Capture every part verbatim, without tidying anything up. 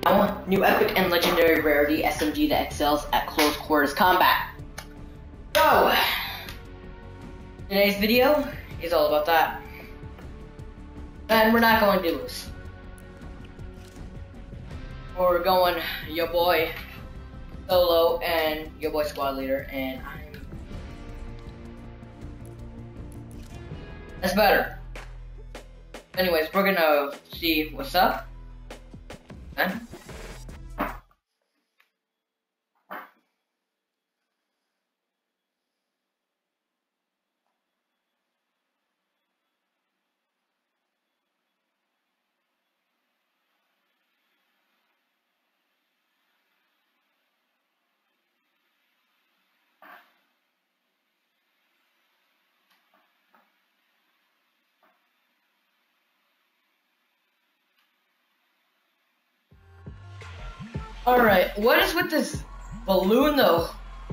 Now, new epic and legendary rarity S M G that excels at close quarters combat. So, today's video is all about that. And we're not going to lose. We're going your boy solo and your boy squad leader, and I'm. That's better. Anyways, we're gonna see what's up. Then. Alright, what is with this balloon though?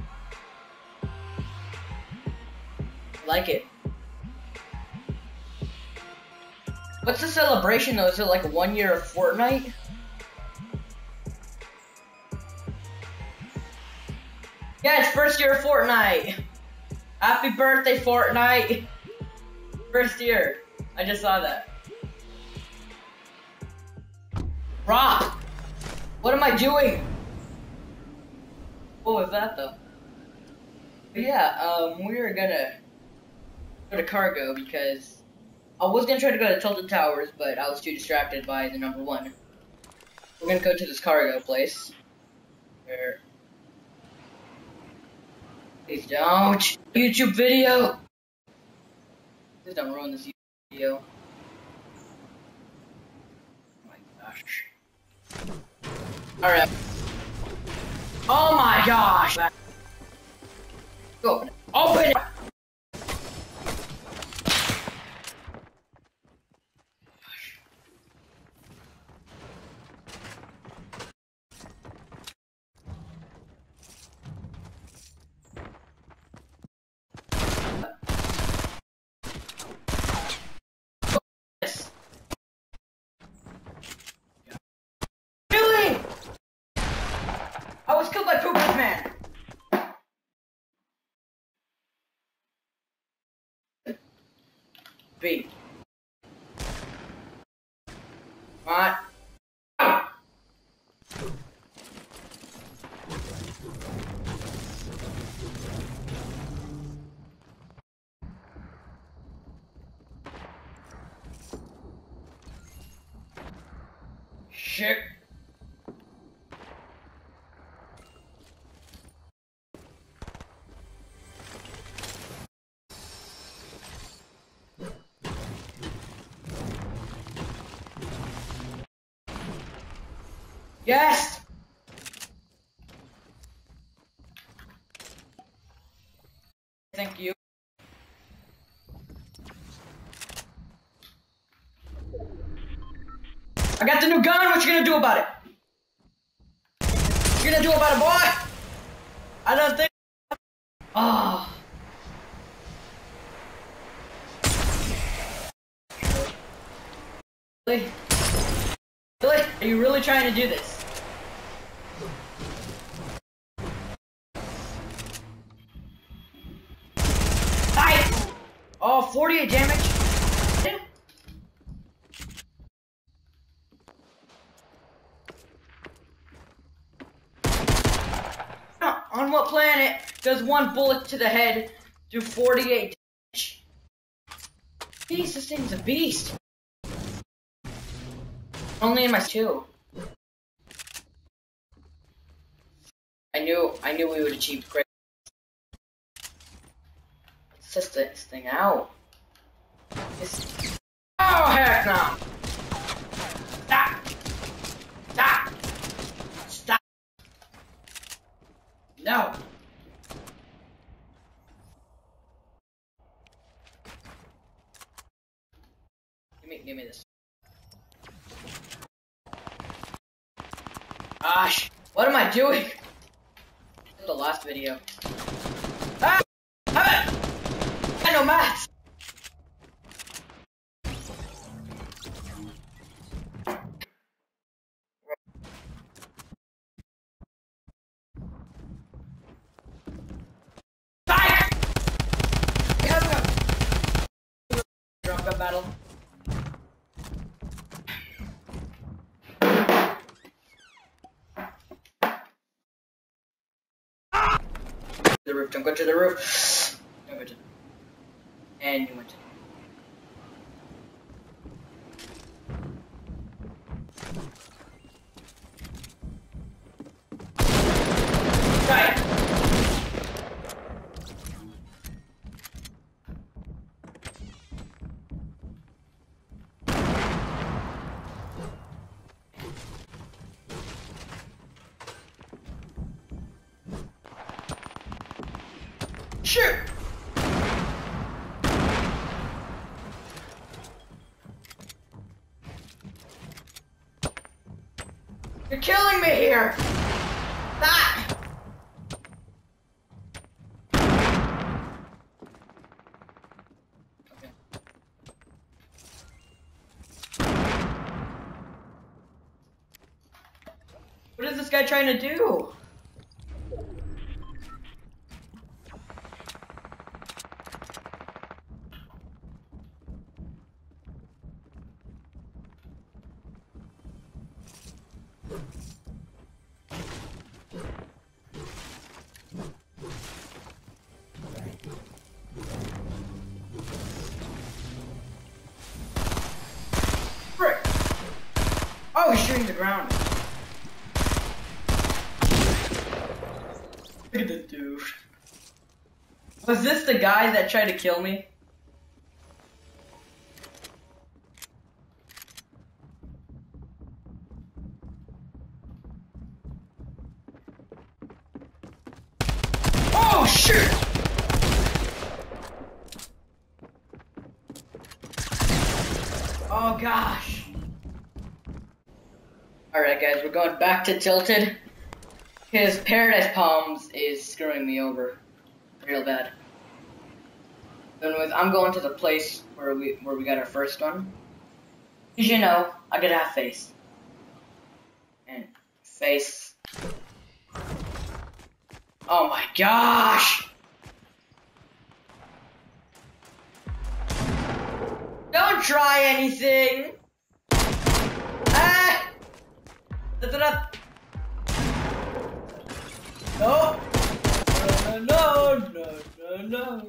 I like it. What's the celebration though? Is it like one year of Fortnite? Yeah, it's first year of Fortnite. Happy birthday, Fortnite. First year. I just saw that. Rock. What am I doing? What was that though? But yeah, um, we're gonna go to cargo because I was gonna try to go to Tilted Towers, but I was too distracted by the number one. We're gonna go to this cargo place. Where? Please don't. YouTube video. Please don't ruin this video. Oh my gosh. Alright. Oh my gosh! Go open it. Open it! I was killed by Poopers Man! B. What? Shit. Yes! Thank you. I got the new gun, what you gonna do about it? What you gonna do about it, boy? I don't think... Oh. Really? Really? Are you really trying to do this? Nice! Oh, forty-eight damage. On what planet does one bullet to the head do forty-eight damage? Jeez, this thing's a beast. Only in my two. I knew I knew we would achieve great. Let's test this thing out. This... Oh heck no! Stop! Stop! Stop! No! Give me give me this. Gosh, what am I doing? The last video. Ah! Ah! I know math. battle. The roof, don't go to the roof. Don't go to the And you went to Right. Shoot! You're killing me here! Ah! Okay. What is this guy trying to do? Frick! Oh, he's shooting the ground. Look at this dude. Was this the guy that tried to kill me? Oh, shoot! Oh, gosh. Alright, guys, we're going back to Tilted. Because Paradise Palms is screwing me over. Real bad. Anyways, I'm going to the place where we where we got our first one. As you know, I gotta have face. And face. Oh my gosh! Don't try anything! Ah! Lift it up! No! No, no, no, no, no.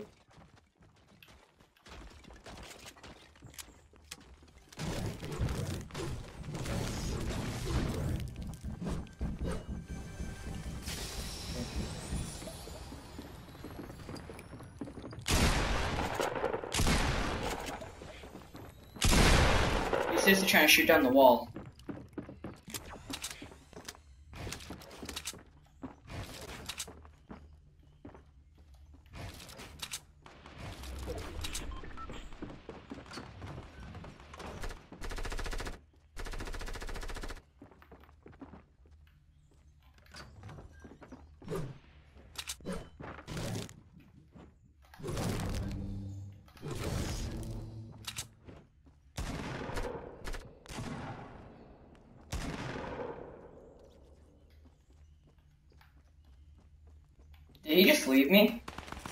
He's just trying to shoot down the wall. Did he just leave me?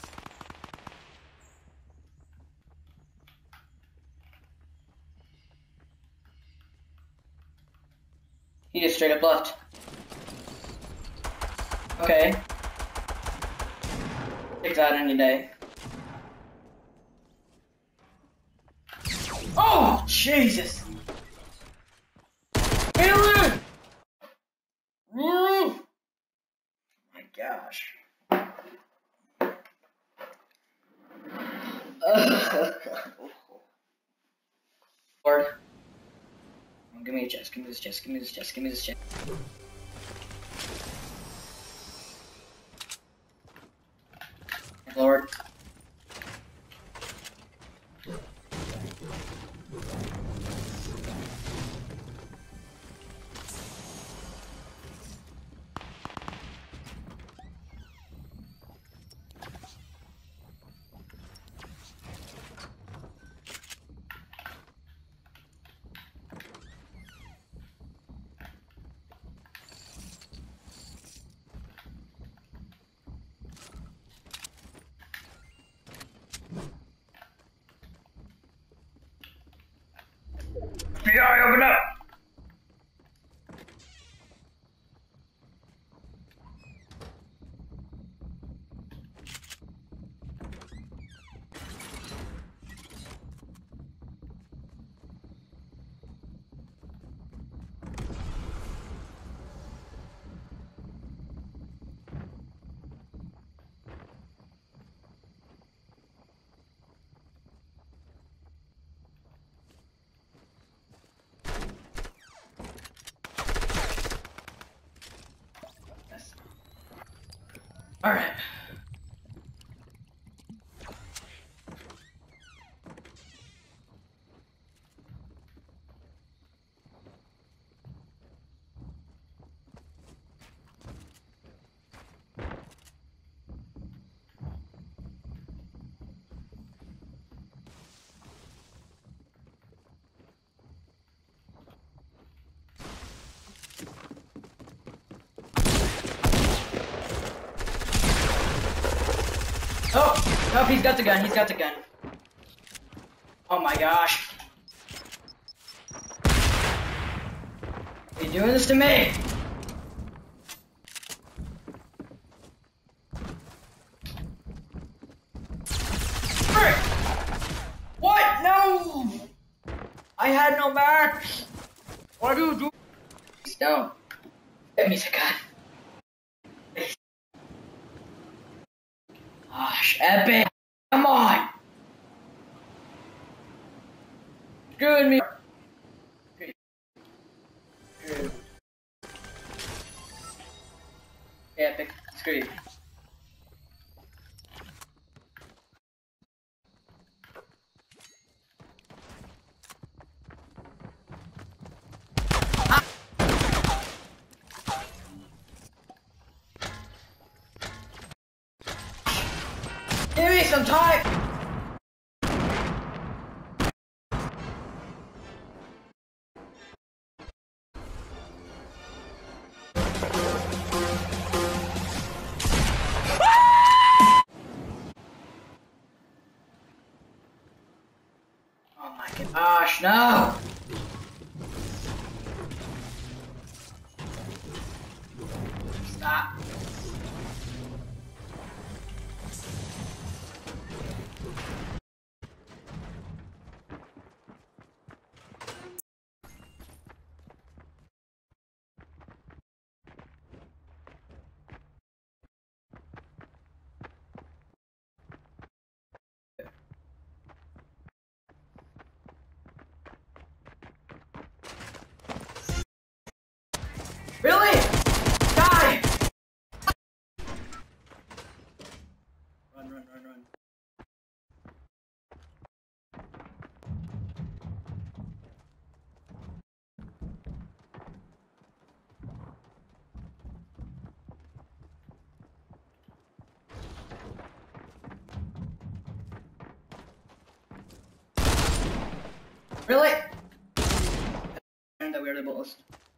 He just straight up left. Okay. Take that any day. Oh, Jesus! Alien! Oh my gosh. Lord. Oh, give me a chest, give me this chest, give me this chest, give me this chest. Lord. Alright. Oh! Nope, he's got the gun, he's got the gun. Oh my gosh. Are you doing this to me? Frick! What? No! I had no match! What do you do? No. Get me the gun. Gosh, Epic! Come on! Screwing me. Screw. Epic, screw you. Give me some time! Oh my gosh, no! Stop. Really? Die! Run, run, run, run. Really? And that weirdly balls.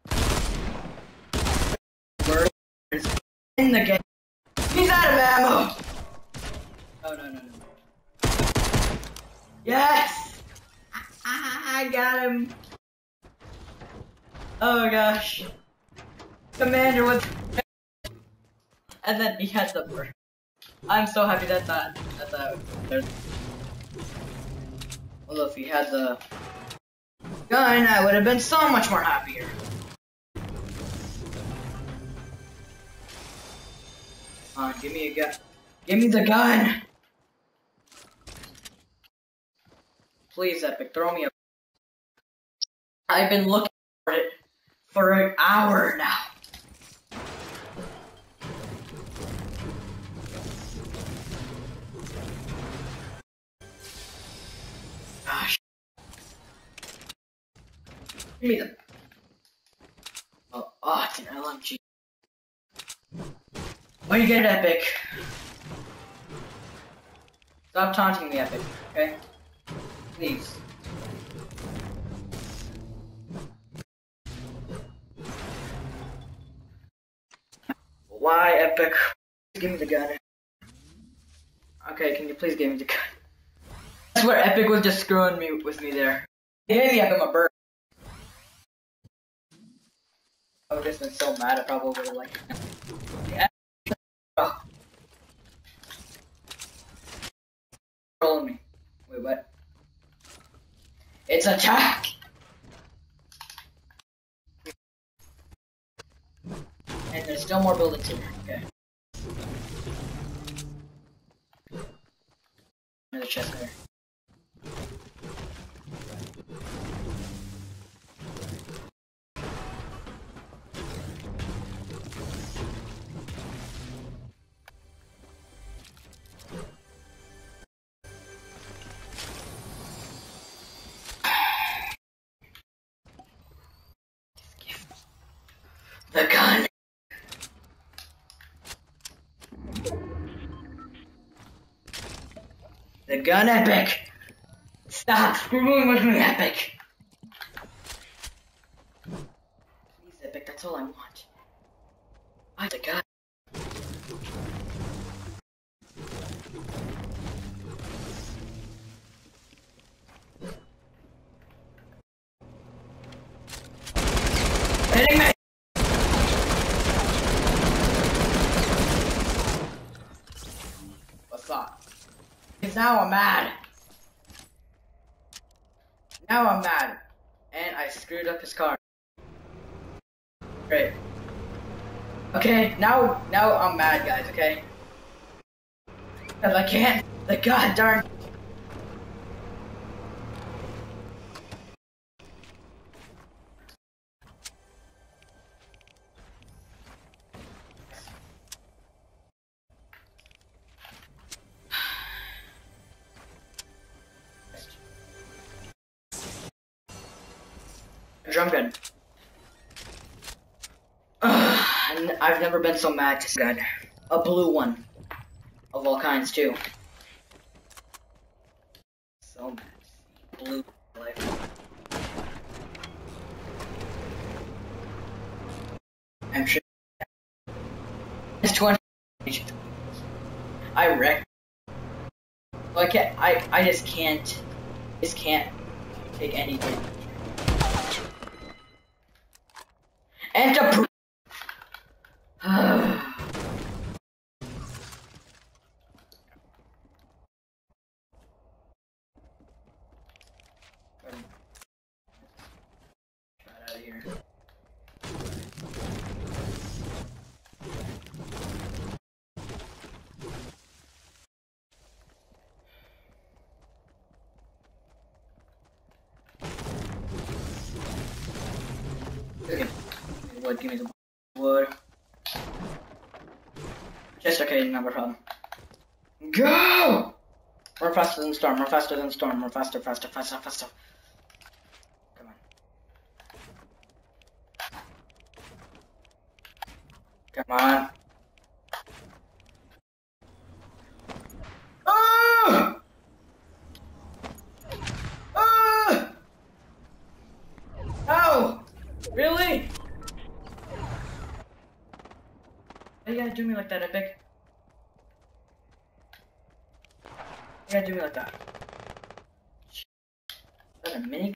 Where is in the game? He's out of ammo! Oh no no no. Yes! I got him! Oh gosh. Commander with and then he has the bird. I'm so happy that that that that there's although if he had the gun, I would have been so much more happier. Come on, give me a gun. Give me the gun! Please, Epic, throw me a... I've been looking for it for an hour now. Gosh. Give me the... Oh, oh, it's an L M G. When you get it, Epic. Stop taunting me, Epic, okay? Please. Why, Epic? Give me the gun. Okay, can you please give me the gun? That's where Epic was just screwing me with me there. He hit me up in my bird. I would have just been so mad, I probably would have like... Yeah. Oh. Rolling me. Wait, what? It's attack! And there's still more buildings here. Okay. Another chest there. gun, Epic! Stop removing my gun, Epic! Please, Epic, that's all I want. I the gun. Hitting me! What's up? Because now I'm mad. Now I'm mad. And I screwed up his car. Great. Okay, now now I'm mad, guys, okay? Because I can't. The god darn. Drum gun. Ugh, and I've never been so mad to gun. A blue one. Of all kinds, too. So mad. Blue life. I'm sure. It's twenty. I wrecked. I can't. I. I just can't. Just can't take anything. And to pr- Get out of here. Okay. Wood, give me the wood. Just okay, not a problem. Go! Run faster than storm, run faster than storm, run faster, faster, faster, faster. Come on. Come on. Ah! Ah! Oh! Really? Why you gotta do me like that, Epic? You gotta do me like that. Is that a mini?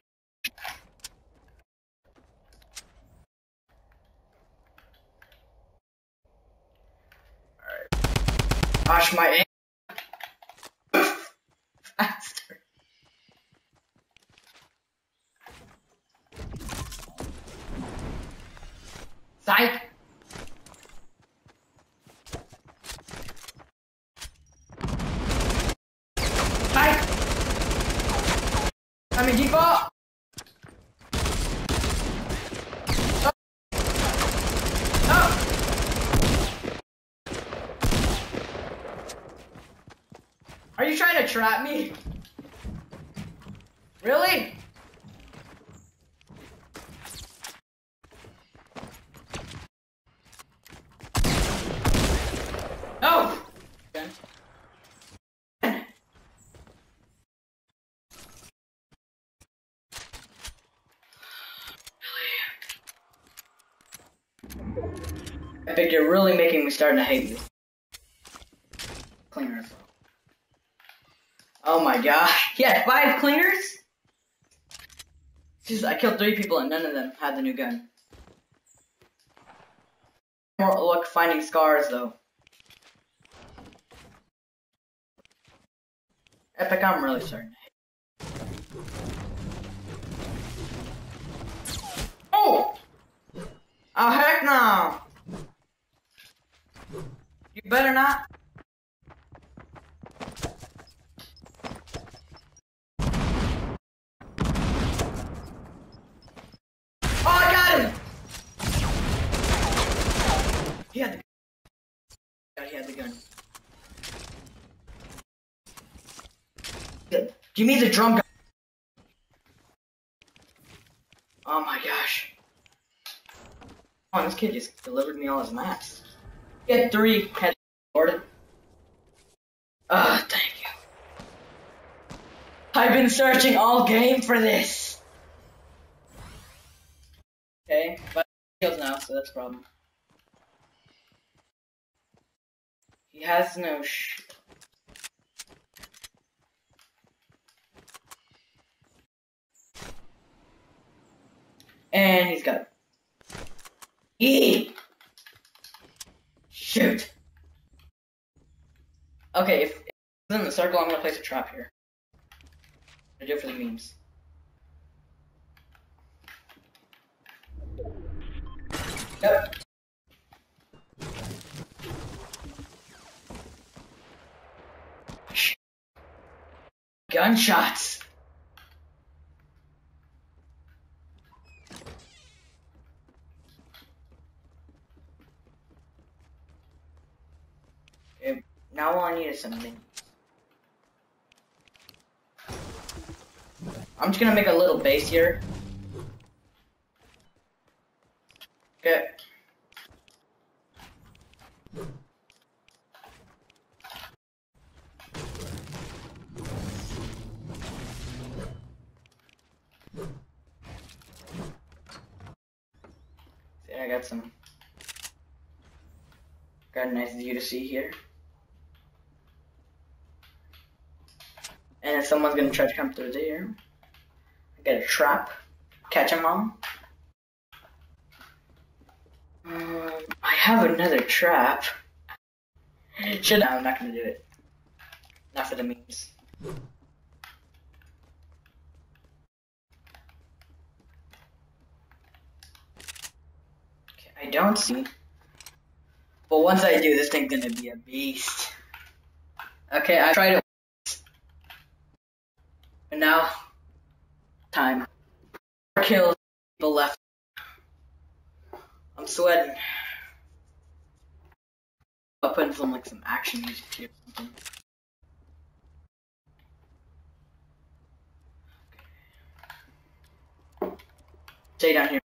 Alright. Wash my aim. Faster. Psych! I'm in default. Oh. Oh. Are you trying to trap me? Really? No. Okay. Epic, you're really making me starting to hate you. Clingers. Oh my god. He had five clingers? Just, I killed three people and none of them had the new gun. More luck finding scars though. Epic, I'm really starting to hate you. Oh! Oh heck no! You better not. Oh, I got him! He had the gun. God, he had the gun. Give me the drum gun. Oh my gosh. Oh, this kid just delivered me all his maps. He had three head ordered. Ah, thank you. I've been searching all game for this. Okay, but he heals now, so that's a problem. He has no sh. And he's got it. E. Shoot. Okay, if it's in the circle, I'm gonna place a trap here. I do it for the memes. Yep. Gunshots. Okay, now all I need is something. I'm just gonna make a little base here. Okay. See, I got some. Got a nice view to see here. And if someone's gonna try to come through there, I get a trap. Catch them all. Um, I have another trap. Should I? I'm not gonna do it. Not for the memes. Okay, I don't see. But once I do, this thing's gonna be a beast. Okay, I tried it. And now, time. Kills people left. I'm sweating. I'll put in some like some action music here or something. Okay. Stay down here.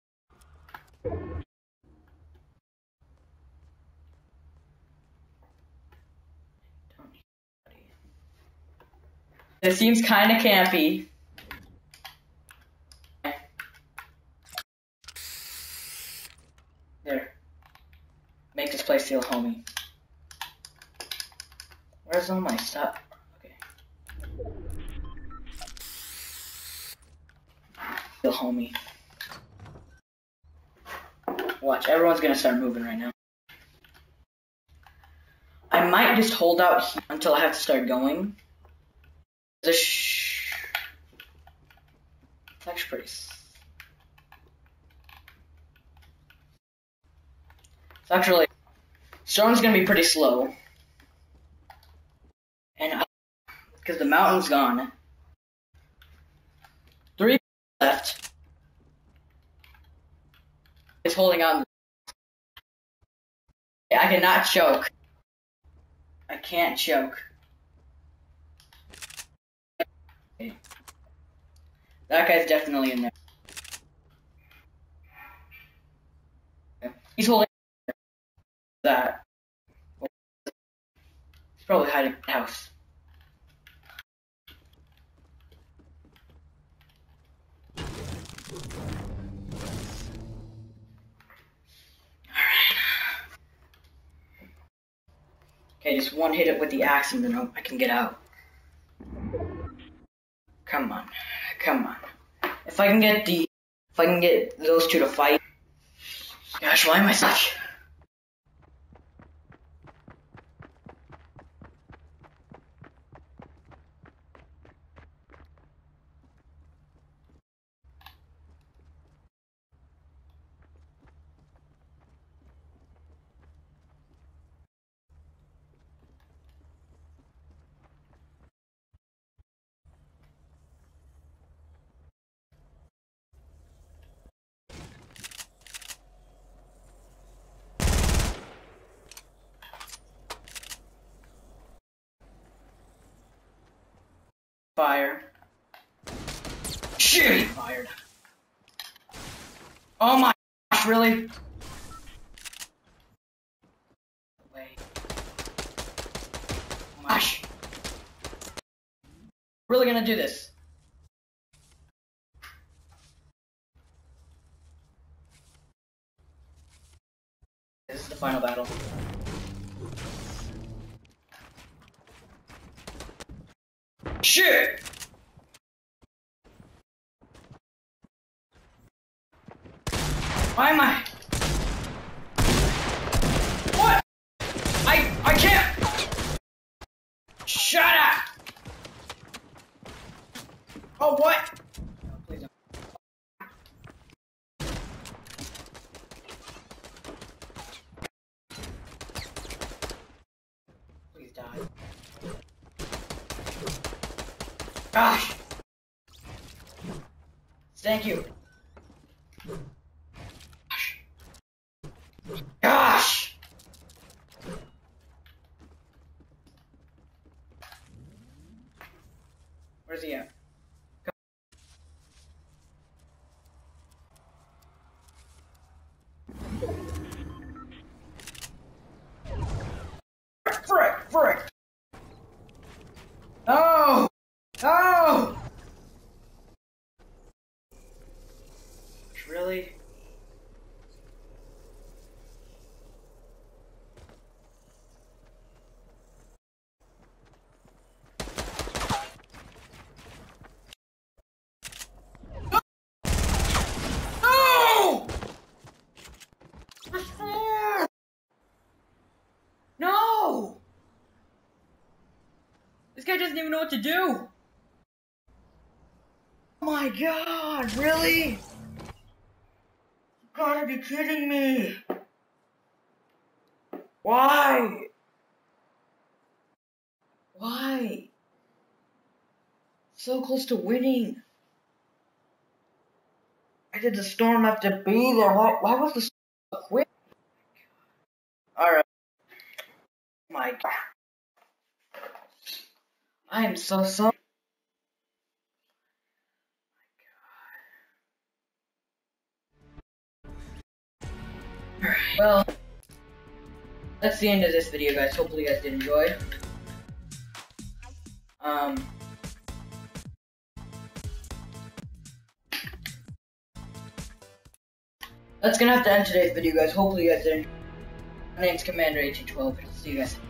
This seems kind of campy. There. Make this place feel homey. Where's all my stuff? Okay. Feel homey. Watch, everyone's gonna start moving right now. I might just hold out here until I have to start going. The sh it's actually pretty. It's actually storm's gonna be pretty slow, and because the mountain's gone, three left. It's holding on. I cannot choke. I can't choke. Okay. That guy's definitely in there. Okay. He's holding that. He's probably hiding in the house. Alright. Okay, just one hit it with the axe and then I can get out. Come on, come on. If I can get the, if I can get those two to fight. Gosh, why am I such? Fire. Shit, he fired. Oh my gosh, really? Wait. Oh my gosh. Really gonna do this? final battle. Shit! Why am I? What? I I can't. Shut up! Oh what? No, please don't. Please die. Gosh! Thank you. Gosh! Gosh! Where's he at? Frick! Frick! Oh! Oh! Really? No! No! This guy doesn't even know what to do! Oh my god, really? You gotta be kidding me! Why? Why? So close to winning. Why did the storm have to be there? Why, why was the storm so quick? Alright. My god. I am so sorry. Alright, well, that's the end of this video, guys. Hopefully you guys did enjoy. Um, that's gonna have to end today's video, guys. Hopefully you guys did enjoy. My name's Commander eighteen twelve. See you guys.